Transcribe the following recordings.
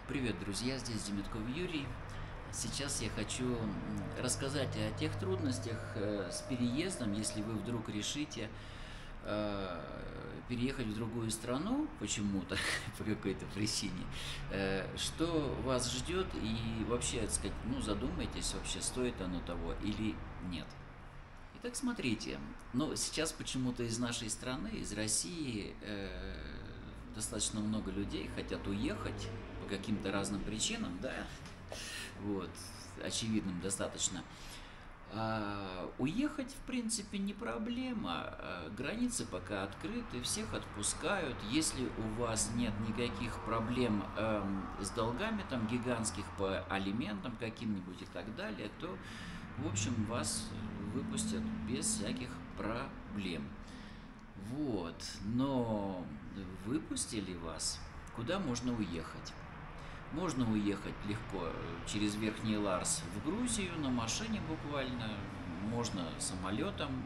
Привет, друзья! Здесь Демитков Юрий. Сейчас я хочу рассказать о тех трудностях с переездом, если вы вдруг решите переехать в другую страну почему-то, по какой-то причине, что вас ждет и вообще, так сказать, ну, задумайтесь, вообще стоит оно того или нет. Итак, смотрите, но сейчас почему-то из нашей страны, из России, достаточно много людей хотят уехать по каким-то разным причинам, да, вот, очевидным достаточно. Уехать, в принципе, не проблема, границы пока открыты, всех отпускают. Если у вас нет никаких проблем с долгами там гигантских по алиментам каким-нибудь и так далее, то, в общем, вас выпустят без всяких проблем. Вот, но выпустили вас, куда можно уехать? Можно уехать легко через Верхний Ларс в Грузию на машине буквально, можно самолетом,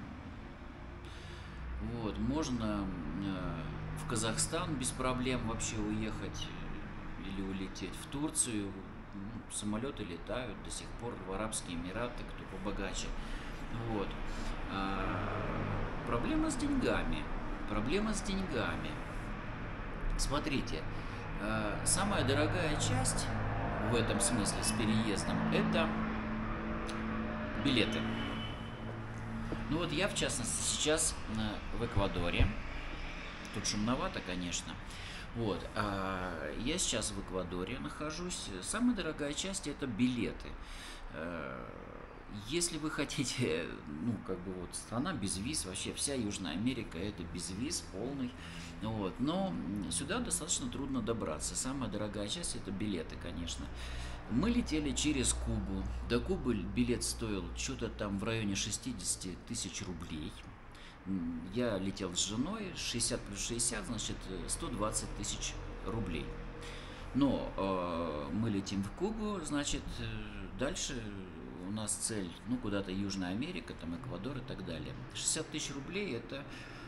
вот, можно в Казахстан без проблем вообще уехать или улететь в Турцию. Самолеты летают до сих пор в Арабские Эмираты, кто побогаче. Вот. Проблема с деньгами. Проблема с деньгами. Смотрите, самая дорогая часть в этом смысле с переездом – это билеты. Ну вот я, в частности, сейчас в Эквадоре. Тут шумновато, конечно. Вот, я сейчас в Эквадоре нахожусь. Самая дорогая часть – это билеты. Если вы хотите, ну, как бы вот страна без виз, вообще вся Южная Америка – это без виз полный. Вот, но сюда достаточно трудно добраться. Самая дорогая часть – это билеты, конечно. Мы летели через Кубу. До Кубы билет стоил что-то там в районе 60 тысяч рублей. Я летел с женой, 60 плюс 60, значит 120 тысяч рублей. Но мы летим в Кубу, значит, дальше у нас цель, ну, куда-то Южная Америка, там Эквадор и так далее. 60 тысяч рублей – это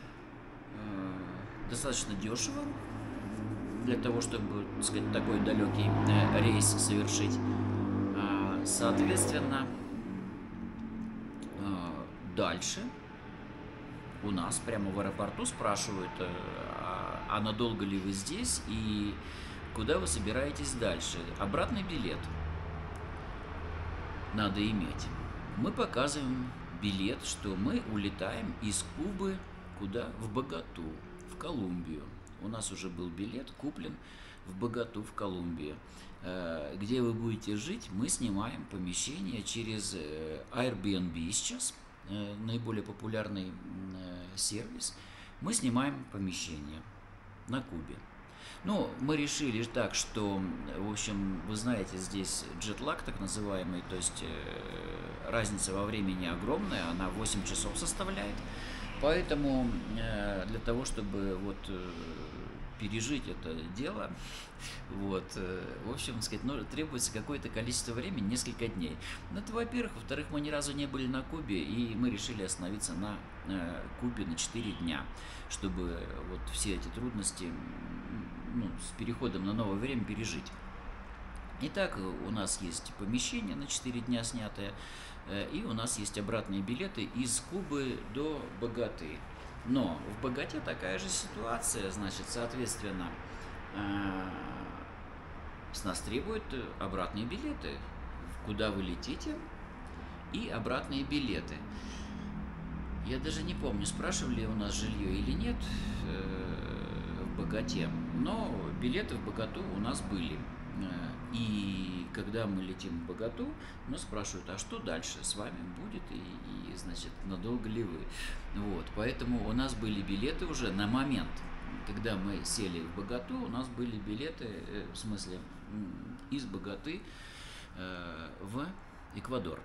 достаточно дешево для того, чтобы, так сказать, такой далекий рейс совершить. Соответственно, дальше у нас прямо в аэропорту спрашивают, а надолго ли вы здесь и куда вы собираетесь дальше. Обратный билет надо иметь. Мы показываем билет, что мы улетаем из Кубы куда? В Боготу, в Колумбию. У нас уже был билет куплен в Боготу, в Колумбию. Где вы будете жить, мы снимаем помещение через Airbnb сейчас, наиболее популярный сервис. Мы снимаем помещение на Кубе. Ну, мы решили так, что, в общем, вы знаете, здесь джетлаг так называемый, то есть разница во времени огромная, она 8 часов составляет. Поэтому для того, чтобы вот пережить это дело, вот, в общем, сказать, ну, требуется какое-то количество времени, несколько дней. Ну, это, во-первых. Во-вторых, мы ни разу не были на Кубе, и мы решили остановиться на Кубе на 4 дня, чтобы вот все эти трудности, ну, с переходом на новое время пережить. Итак, у нас есть помещение на 4 дня снятое, и у нас есть обратные билеты из Кубы до Боготы. Но в Боготе такая же ситуация, значит, соответственно, с нас требуют обратные билеты, куда вы летите, и обратные билеты. Я даже не помню, спрашивали у нас жилье или нет в Боготе, но билеты в Боготу у нас были. И когда мы летим в Боготу, нас спрашивают, а что дальше с вами будет и значит, надолго ли вы? Вот, поэтому у нас были билеты уже на момент, когда мы сели в Боготу, у нас были билеты, в смысле, из Боготы в Эквадор.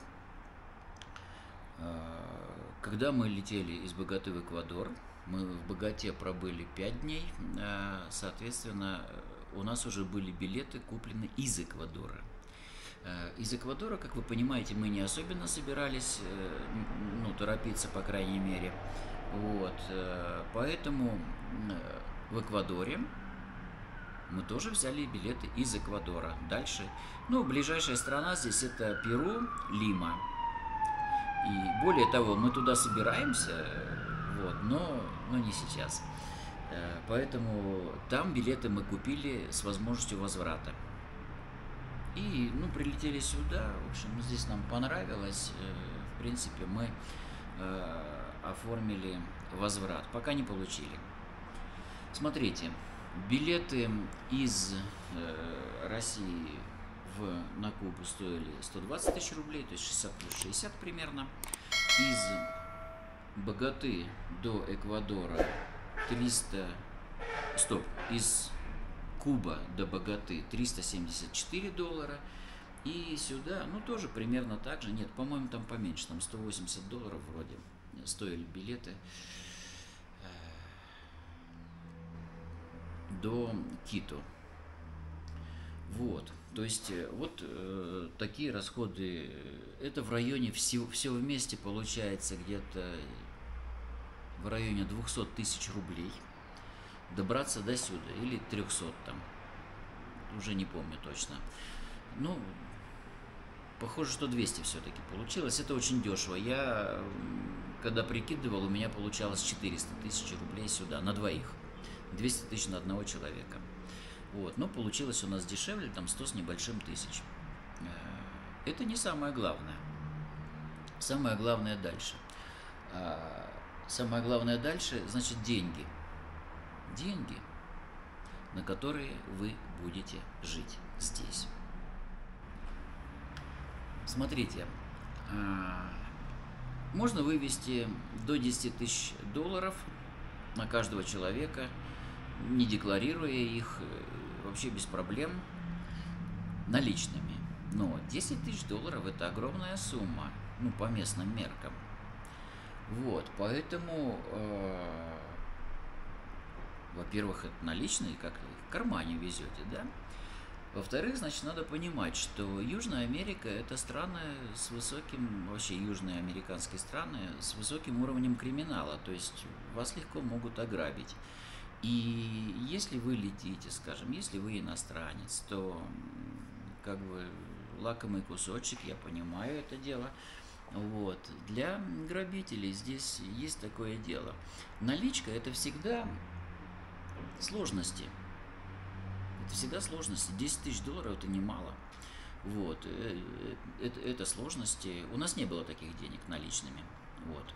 Когда мы летели из Боготы в Эквадор, мы в Боготе пробыли 5 дней, соответственно, у нас уже были билеты куплены из Эквадора. Из Эквадора, как вы понимаете, мы не особенно собирались, ну, торопиться, по крайней мере. Вот, поэтому в Эквадоре мы тоже взяли билеты из Эквадора. Дальше, ну, ближайшая страна здесь это Перу, Лима. И более того, мы туда собираемся, вот, но не сейчас. Поэтому там билеты мы купили с возможностью возврата. И, ну, прилетели сюда, в общем, здесь нам понравилось. В принципе, мы оформили возврат, пока не получили. Смотрите, билеты из России на Кубу стоили 120 тысяч рублей, то есть 60 плюс 60 примерно. Из Боготы до Эквадора из Куба до Боготы $374. И сюда, ну, тоже примерно так же. Нет, по-моему, там поменьше, там $180 вроде стоили билеты до Кито. Вот, то есть вот такие расходы. Это в районе, все вместе получается где-то в районе 200 тысяч рублей. Добраться до сюда, или 300 там, уже не помню точно. Ну, похоже, что 200 все-таки получилось. Это очень дешево. Я, когда прикидывал, у меня получалось 400 тысяч рублей сюда, на двоих. 200 тысяч на одного человека. Вот, но получилось у нас дешевле, там 100 с небольшим тысяч. Это не самое главное. Самое главное дальше. Самое главное дальше, значит, деньги. Деньги, на которые вы будете жить здесь. Смотрите, можно вывести до 10 тысяч долларов на каждого человека, не декларируя их, вообще без проблем, наличными. Но 10 тысяч долларов это огромная сумма, ну, по местным меркам. Вот, поэтому, во-первых, это наличные, как в кармане везете, да? Во-вторых, значит, надо понимать, что Южная Америка – это страны с высоким, вообще южные американские страны, с высоким уровнем криминала, то есть вас легко могут ограбить. И если вы летите, скажем, если вы иностранец, то как бы лакомый кусочек, я понимаю это дело. Вот. Для грабителей здесь есть такое дело. Наличка – это всегда сложности. Это всегда сложности. 10 тысяч долларов – это немало. Вот. Это сложности. У нас не было таких денег наличными. Вот.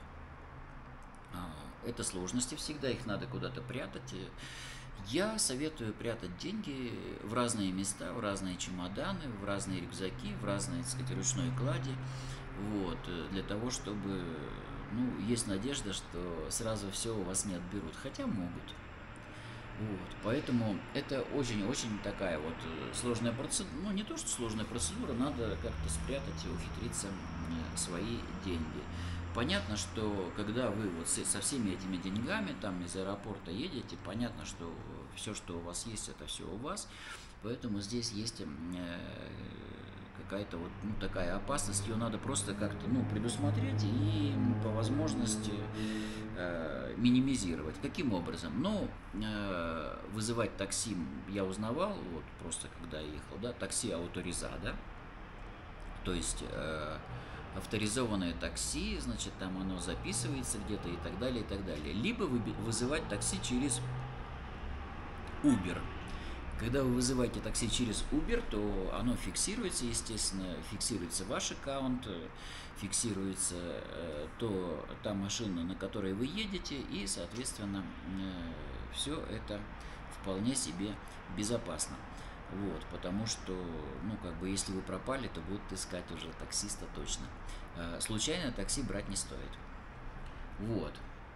Это сложности всегда, их надо куда-то прятать. Я советую прятать деньги в разные места, в разные чемоданы, в разные рюкзаки, в разные, так сказать, ручной клади. Вот. Для того, чтобы, ну, есть надежда, что сразу все у вас не отберут. Хотя могут. Вот, поэтому это очень-очень такая вот сложная процедура, ну не то, что сложная процедура, надо как-то спрятать и ухитриться свои деньги. Понятно, что когда вы вот со всеми этими деньгами там из аэропорта едете, понятно, что все, что у вас есть, это все у вас, поэтому здесь есть какая-то вот, ну, такая опасность, ее надо просто как-то, ну, предусмотреть и по возможности минимизировать. Каким образом? Ну, вызывать такси я узнавал, вот просто когда ехал, да, такси авторизада, то есть авторизованное такси, значит, там оно записывается где-то и так далее, и так далее. Либо вызывать такси через Uber. Когда вы вызываете такси через Uber, то оно фиксируется, естественно, фиксируется ваш аккаунт, фиксируется та машина, на которой вы едете, и, соответственно, все это вполне себе безопасно. Вот, потому что, ну, как бы, если вы пропали, то будут искать уже таксиста точно. Случайно такси брать не стоит. Вот.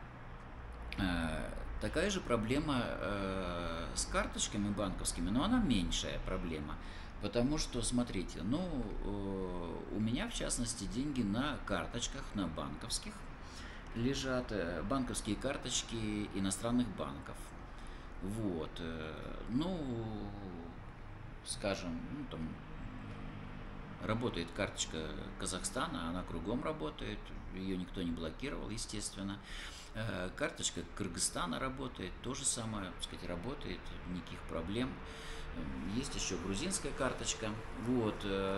Такая же проблема с карточками банковскими, но она меньшая проблема. Потому что, смотрите, ну, у меня, в частности, деньги на карточках, на банковских лежат, банковские карточки иностранных банков. Вот. Ну, скажем, ну, там, Работает карточка Казахстана, она кругом работает, ее никто не блокировал, естественно. Карточка Кыргызстана работает, то же самое, так сказать, работает, никаких проблем. Есть еще грузинская карточка. Вот.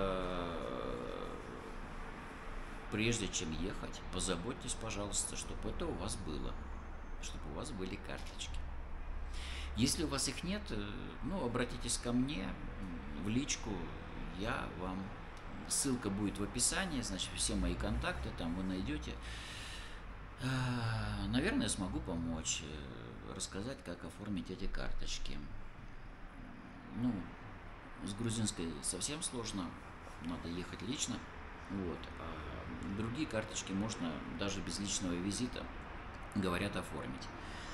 Прежде чем ехать, позаботьтесь, пожалуйста, чтобы это у вас было, чтобы у вас были карточки. Если у вас их нет, ну, обратитесь ко мне в личку, я вам... Ссылка будет в описании, значит, все мои контакты там вы найдете. Наверное, я смогу помочь, рассказать, как оформить эти карточки. Ну, с грузинской совсем сложно, надо ехать лично. Вот. А другие карточки можно даже без личного визита, говорят, оформить.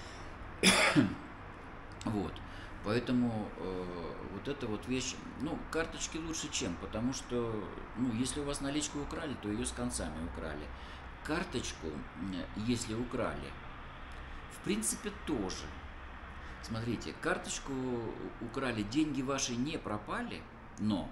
Вот. Поэтому вот эта вот вещь, ну, карточки лучше чем, потому что, ну, если у вас наличку украли, то ее с концами украли. Карточку, если украли, в принципе, тоже. Смотрите, карточку украли, деньги ваши не пропали, но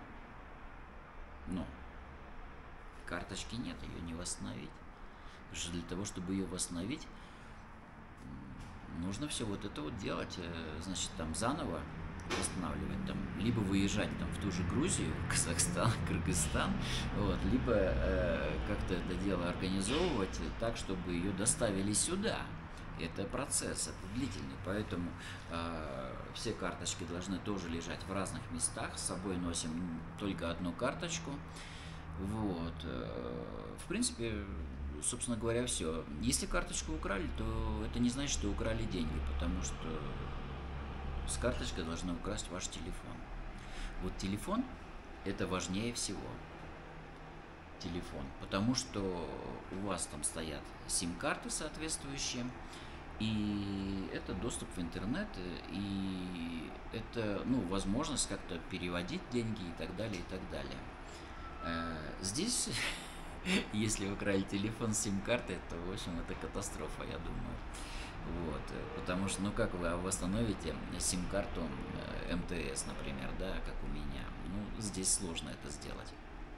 карточки нет, ее не восстановить. Потому что для того, чтобы ее восстановить, нужно все вот это вот делать, значит, там заново восстанавливать, там, либо выезжать там в ту же Грузию, Казахстан, Кыргызстан, вот, либо как-то это дело организовывать так, чтобы ее доставили сюда. Это процесс, это длительный, поэтому все карточки должны тоже лежать в разных местах, с собой носим только одну карточку, вот, в принципе, собственно говоря, все. Если карточку украли, то это не значит, что украли деньги, потому что с карточкой должны украсть ваш телефон. Вот телефон – это важнее всего. Телефон. Потому что у вас там стоят сим-карты соответствующие, и это доступ в интернет, и это, ну, возможность как-то переводить деньги и так далее, и так далее. Здесь... Если украли телефон с сим-картой, то, в общем, это катастрофа, я думаю. Вот. Потому что, ну, как вы восстановите сим-карту МТС, например, да, как у меня? Ну, здесь сложно это сделать.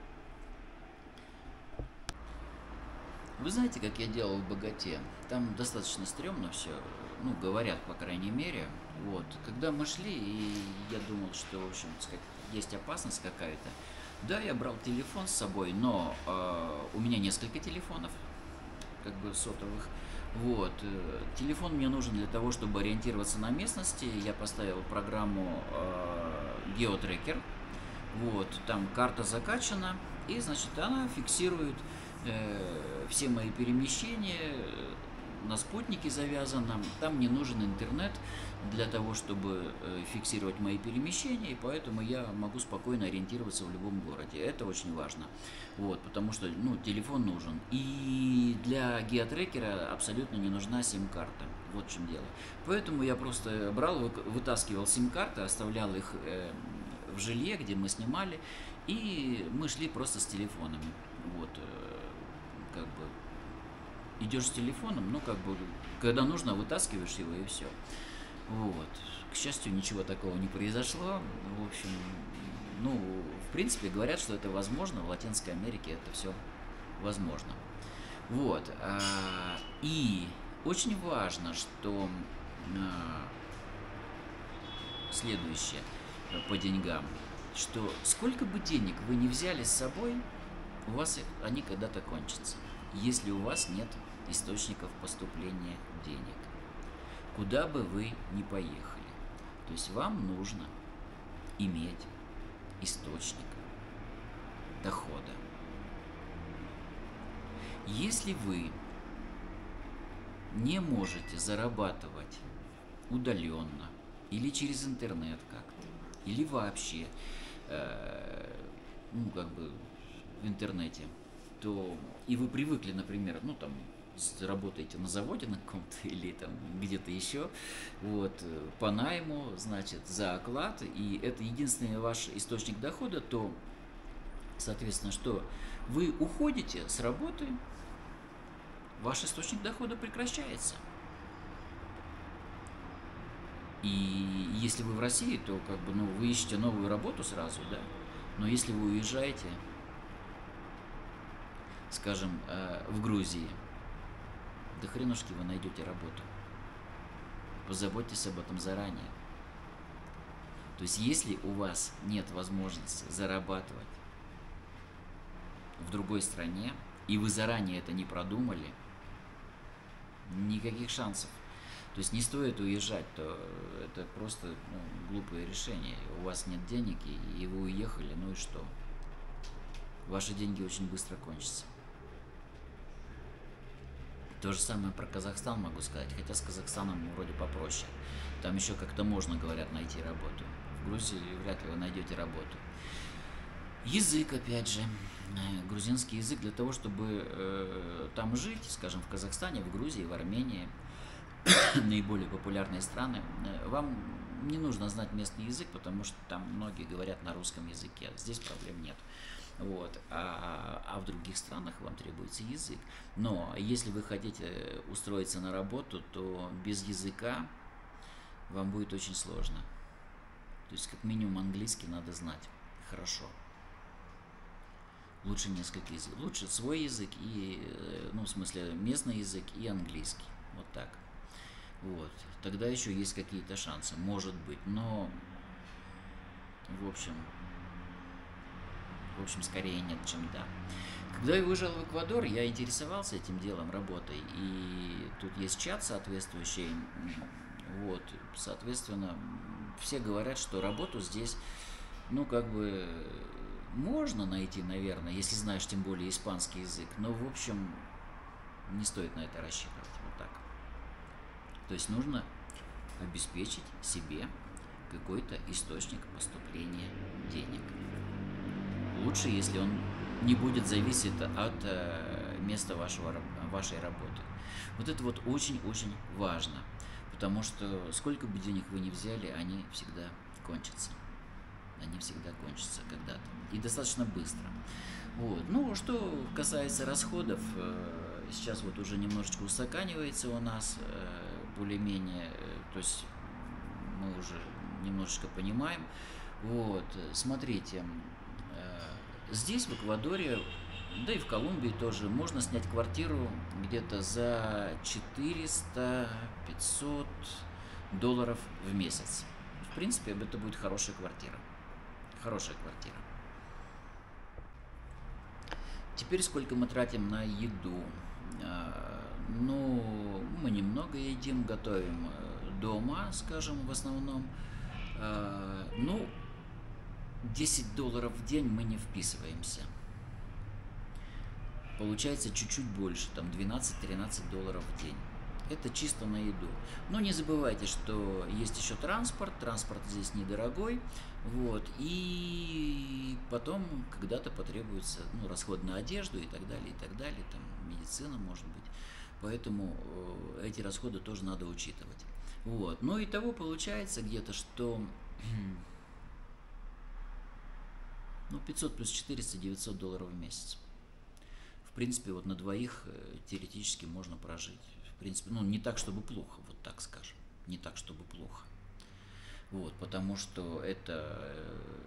Вы знаете, как я делал в Боготе? Там достаточно стрёмно все, ну, говорят, по крайней мере. Вот. Когда мы шли, и я думал, что, в общем, так сказать, есть опасность какая-то. Да, я брал телефон с собой, но у меня несколько телефонов, как бы сотовых. Вот. Телефон мне нужен для того, чтобы ориентироваться на местности. Я поставил программу GeoTracker. Вот. Там карта закачана, и, значит, она фиксирует все мои перемещения, на спутнике завязано. Там не нужен интернет для того, чтобы фиксировать мои перемещения, и поэтому я могу спокойно ориентироваться в любом городе. Это очень важно, вот, потому что, ну, телефон нужен. И для геотрекера абсолютно не нужна сим-карта. Вот в чем дело. Поэтому я просто брал, вытаскивал сим-карты, оставлял их в жилье, где мы снимали, и мы шли просто с телефонами. Вот, как бы идешь с телефоном, ну, как бы, когда нужно, вытаскиваешь его, и все. Вот. К счастью, ничего такого не произошло. В общем, ну, в принципе, говорят, что это возможно. В Латинской Америке это все возможно. Вот. И очень важно, что следующее по деньгам, что сколько бы денег вы не взяли с собой, у вас они когда-то кончатся, если у вас нет источников поступления денег. Куда бы вы ни поехали. То есть вам нужно иметь источник дохода. Если вы не можете зарабатывать удаленно или через интернет как-то, или вообще, ну, как бы в интернете, то и вы привыкли, например, ну, там, работаете на заводе на каком-то или там где-то еще, вот, по найму, значит, за оклад, и это единственный ваш источник дохода, то, соответственно, что вы уходите с работы, ваш источник дохода прекращается. И если вы в России, то как бы, ну, вы ищете новую работу сразу, да, но если вы уезжаете, скажем, в Грузии, да хренушки вы найдете работу. Позаботьтесь об этом заранее. То есть, если у вас нет возможности зарабатывать в другой стране, и вы заранее это не продумали, никаких шансов. То есть не стоит уезжать, то это просто глупое решение. У вас нет денег, и вы уехали, ну и что? Ваши деньги очень быстро кончатся. То же самое про Казахстан могу сказать, хотя с Казахстаном вроде попроще. Там еще как-то можно, говорят, найти работу. В Грузии вряд ли вы найдете работу. Язык, опять же, грузинский язык для того, чтобы там жить, скажем, в Казахстане, в Грузии, в Армении, наиболее популярные страны, вам не нужно знать местный язык, потому что там многие говорят на русском языке. Здесь проблем нет. Вот. А в других странах вам требуется язык. Но если вы хотите устроиться на работу, то без языка вам будет очень сложно. То есть как минимум английский надо знать хорошо. Лучше несколько языков. Лучше свой язык и, ну, в смысле, местный язык и английский. Вот так. Вот. Тогда еще есть какие-то шансы. Может быть. Но, в общем, скорее нет, чем да. Когда я уезжал в Эквадор, я интересовался этим делом, работой. И тут есть чат соответствующий. Вот. Соответственно, все говорят, что работу здесь, ну, как бы... можно найти, наверное, если знаешь тем более испанский язык, но, в общем, не стоит на это рассчитывать. Вот так. То есть нужно обеспечить себе какой-то источник поступления денег. Лучше, если он не будет зависеть от места вашей работы. Вот это вот очень-очень важно, потому что сколько бы денег вы ни взяли, они всегда кончатся. Они всегда кончатся когда-то. И достаточно быстро. Вот. Ну, что касается расходов, сейчас вот уже немножечко устаканивается у нас, более-менее, то есть мы уже немножечко понимаем. Вот. Смотрите, здесь, в Эквадоре, да и в Колумбии тоже, можно снять квартиру где-то за 400-500 долларов в месяц. В принципе, это будет хорошая квартира. Хорошая квартира. Теперь сколько мы тратим на еду? Ну, мы немного едим, готовим дома, скажем, в основном. Ну, 10 долларов в день мы не вписываемся. Получается чуть-чуть больше, там 12-13 долларов в день. Это чисто на еду. Но не забывайте, что есть еще транспорт. Транспорт здесь недорогой. Вот. И потом когда-то потребуется, ну, расход на одежду и так далее, и так далее. Там медицина, может быть. Поэтому эти расходы тоже надо учитывать. Вот. Ну и того получается где-то, что ну, 500 плюс 400, 900 долларов в месяц. В принципе, вот на двоих теоретически можно прожить. В принципе, ну, не так, чтобы плохо, вот так скажем. Не так, чтобы плохо. Вот, потому что это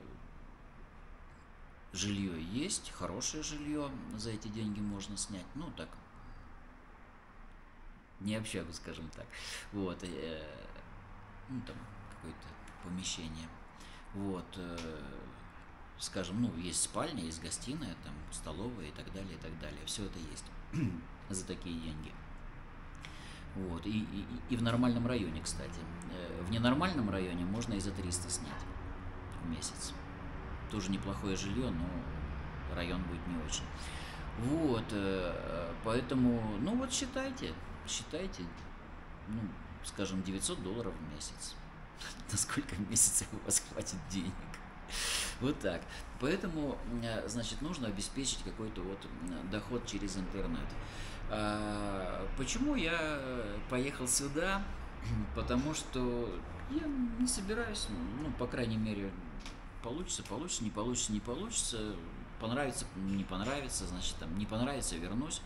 жилье есть, хорошее жилье, за эти деньги можно снять. Ну, так, не общагу, скажем так. Вот, ну, там, какое-то помещение. Вот, скажем, ну, есть спальня, есть гостиная, там, столовая и так далее, и так далее. Все это есть за такие деньги. Вот. И в нормальном районе, кстати. В ненормальном районе можно и за 300 снять в месяц. Тоже неплохое жилье, но район будет не очень. Вот. Поэтому, ну вот считайте, ну, скажем, 900 долларов в месяц. На сколько месяцев у вас хватит денег? Вот так. Поэтому, значит, нужно обеспечить какой-то вот доход через интернет. Почему я поехал сюда? Потому что я не собираюсь, ну, по крайней мере, получится, не получится, понравится, не понравится, значит, там, не понравится, вернусь.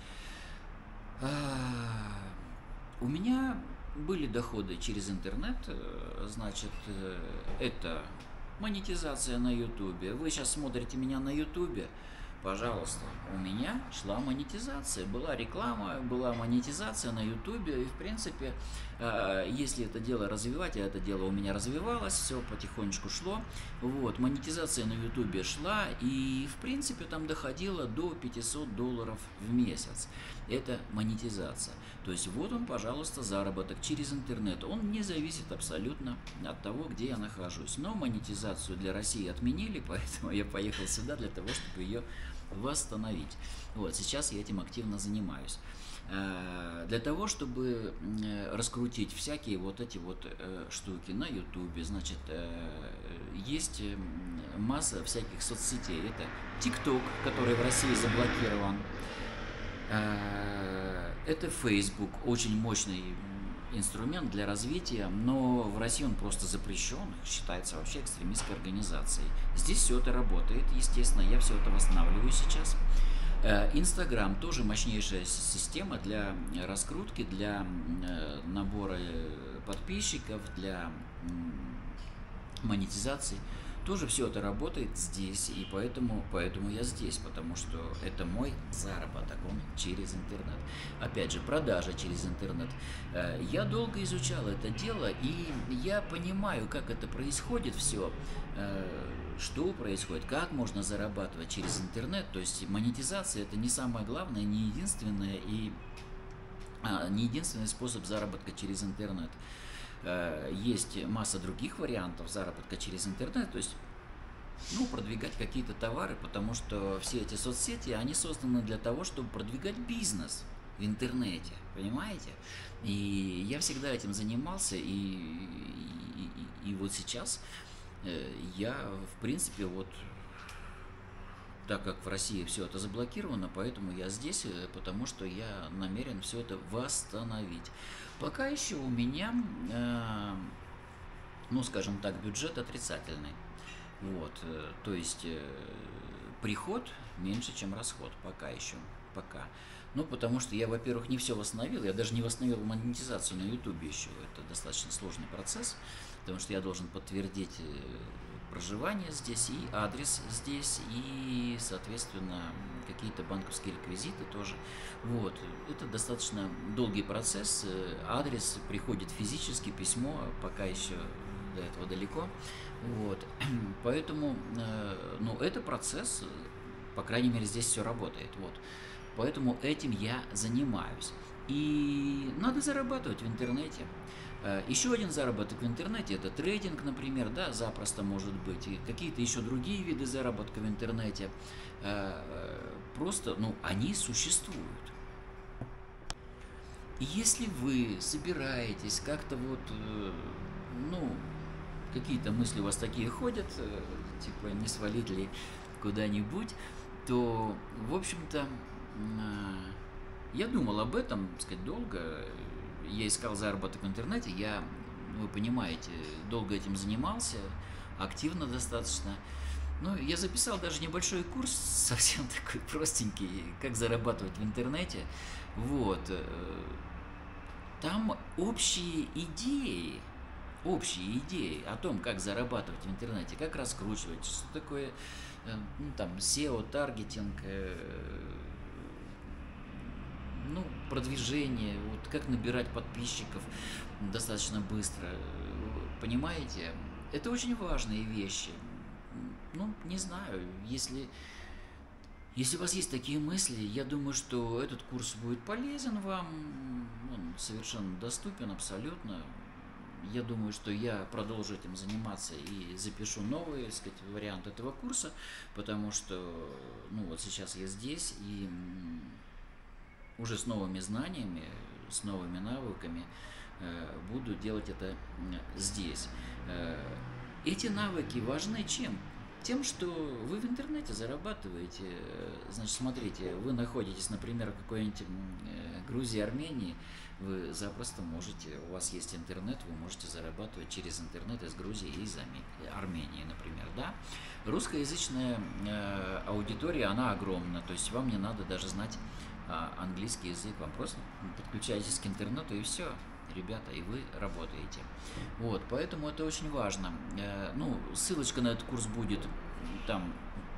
У меня были доходы через интернет, значит, это монетизация на Ютубе. Вы сейчас смотрите меня на Ютубе, пожалуйста, у меня шла монетизация, была реклама, была монетизация на ютубе, и в принципе, если это дело развивать, а это дело у меня развивалось, все потихонечку шло, вот, монетизация на ютубе шла, и в принципе там доходило до $500 в месяц, это монетизация, то есть вот он, пожалуйста, заработок через интернет, он не зависит абсолютно от того, где я нахожусь, но монетизацию для России отменили, поэтому я поехал сюда для того, чтобы ее восстановить. Вот, сейчас я этим активно занимаюсь. Для того, чтобы раскрутить всякие вот эти вот штуки на ютубе, значит, есть масса всяких соцсетей. Это ТикТок, который в России заблокирован. Это Facebook, очень мощный инструмент для развития, но в России он просто запрещен, считается вообще экстремистской организацией. Здесь все это работает, естественно, я все это восстанавливаю сейчас. Инстаграм тоже мощнейшая система для раскрутки, для набора подписчиков, для монетизации. Тоже все это работает здесь, и поэтому я здесь, потому что это мой заработок, он через интернет. Опять же, продажа через интернет. Я долго изучал это дело, и я понимаю, как это происходит все, что происходит, как можно зарабатывать через интернет. То есть монетизация — это не самое главное, не единственное, и не единственный способ заработка через интернет. Есть масса других вариантов заработка через интернет, то есть, ну, продвигать какие-то товары, потому что все эти соцсети, они созданы для того, чтобы продвигать бизнес в интернете, понимаете? И я всегда этим занимался, и вот сейчас я, в принципе, вот, так как в России все это заблокировано, поэтому я здесь, потому что я намерен все это восстановить. Пока еще у меня, ну, скажем так, бюджет отрицательный. Вот, то есть приход меньше, чем расход, пока еще, пока. Ну, потому что я, во-первых, не все восстановил, я даже не восстановил монетизацию на ютубе еще, это достаточно сложный процесс, потому что я должен подтвердить проживание здесь и адрес здесь, и, соответственно, какие-то банковские реквизиты тоже. Вот, это достаточно долгий процесс, адрес приходит физически, письмо, пока еще до этого далеко. Вот, поэтому, ну, это процесс, по крайней мере, здесь все работает, вот. Поэтому этим я занимаюсь. И надо зарабатывать в интернете. Еще один заработок в интернете — это трейдинг, например, да, запросто может быть, и какие-то еще другие виды заработка в интернете. Просто, ну, они существуют. И если вы собираетесь как-то вот, ну, какие-то мысли у вас такие ходят, типа не свалить ли куда-нибудь, то, в общем-то, я думал об этом, так сказать, долго. Я искал заработок в интернете, я, вы понимаете, долго этим занимался, активно достаточно. Ну, я записал даже небольшой курс, совсем такой простенький, как зарабатывать в интернете. Вот. Там общие идеи о том, как зарабатывать в интернете, как раскручивать, что такое, ну, там, SEO, таргетинг, ну, продвижение, вот как набирать подписчиков достаточно быстро, понимаете? Это очень важные вещи. Ну, не знаю, если у вас есть такие мысли, я думаю, что этот курс будет полезен вам, он совершенно доступен абсолютно. Я думаю, что я продолжу этим заниматься и запишу новый, так сказать, вариант этого курса, потому что, ну, вот сейчас я здесь, и уже с новыми знаниями, с новыми навыками буду делать это здесь. Эти навыки важны чем? Тем, что вы в интернете зарабатываете. Значит, смотрите, вы находитесь, например, в какой-нибудь Грузии, Армении, вы запросто можете, у вас есть интернет, вы можете зарабатывать через интернет из Грузии и из Армении, например, да? Русскоязычная аудитория, она огромна, то есть вам не надо даже знать английский язык, вам просто подключаетесь к интернету и все, ребята, и вы работаете. Вот, поэтому это очень важно. Ну, ссылочка на этот курс будет там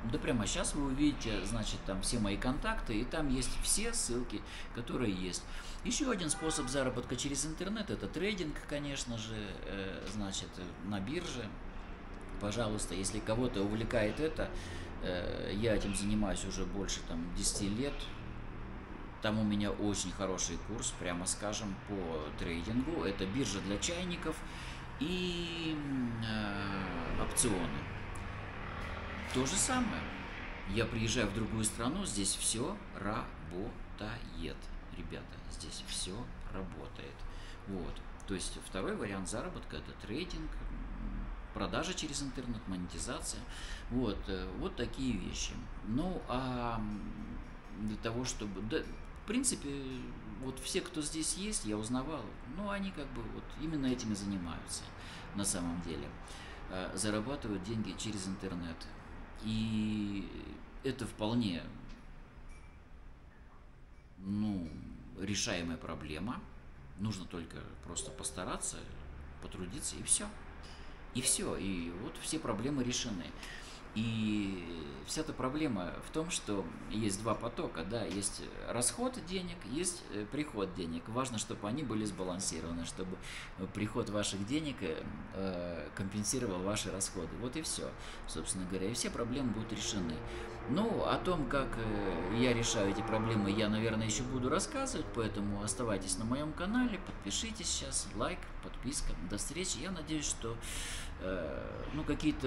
Да прямо сейчас вы увидите, значит, там все мои контакты, и там есть все ссылки, которые есть. Еще один способ заработка через интернет – это трейдинг, конечно же, значит, на бирже. Пожалуйста, если кого-то увлекает это, я этим занимаюсь уже больше 10 лет. Там у меня очень хороший курс, прямо скажем, по трейдингу. Это биржа для чайников и опционы. То же самое. Я приезжаю в другую страну, здесь все работает. Ребята, здесь все работает. Вот. То есть второй вариант заработка – это трейдинг, продажа через интернет, монетизация. Вот такие вещи. Ну, а для того, чтобы... Да, в принципе, вот все, кто здесь есть, я узнавал, ну, они как бы вот именно этим и занимаются на самом деле. Зарабатывают деньги через интернет. И это вполне, ну, решаемая проблема. Нужно только просто постараться, потрудиться, и все. И все. И вот все проблемы решены. И вся эта проблема в том, что есть два потока, да, есть расход денег, есть приход денег. Важно, чтобы они были сбалансированы, чтобы приход ваших денег компенсировал ваши расходы. Вот и все, собственно говоря, и все проблемы будут решены. Ну, о том, как я решаю эти проблемы, я, наверное, еще буду рассказывать, поэтому оставайтесь на моем канале, подпишитесь сейчас, лайк, подписка. До встречи. Я надеюсь, что, ну, какие-то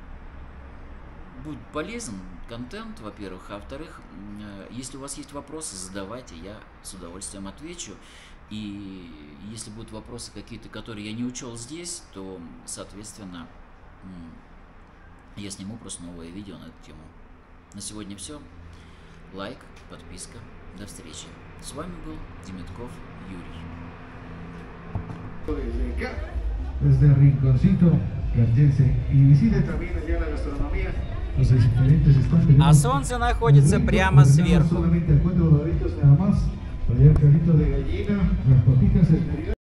будет полезен контент, во-первых, а во-вторых, если у вас есть вопросы, задавайте, я с удовольствием отвечу. И если будут вопросы какие-то, которые я не учел здесь, то, соответственно, я сниму просто новое видео на эту тему. На сегодня все. Лайк, подписка. До встречи. С вами был Демитков Юрий. Desde Rinconcito, Cardense, y visite también allá la gastronomía. А солнце находится прямо сверху.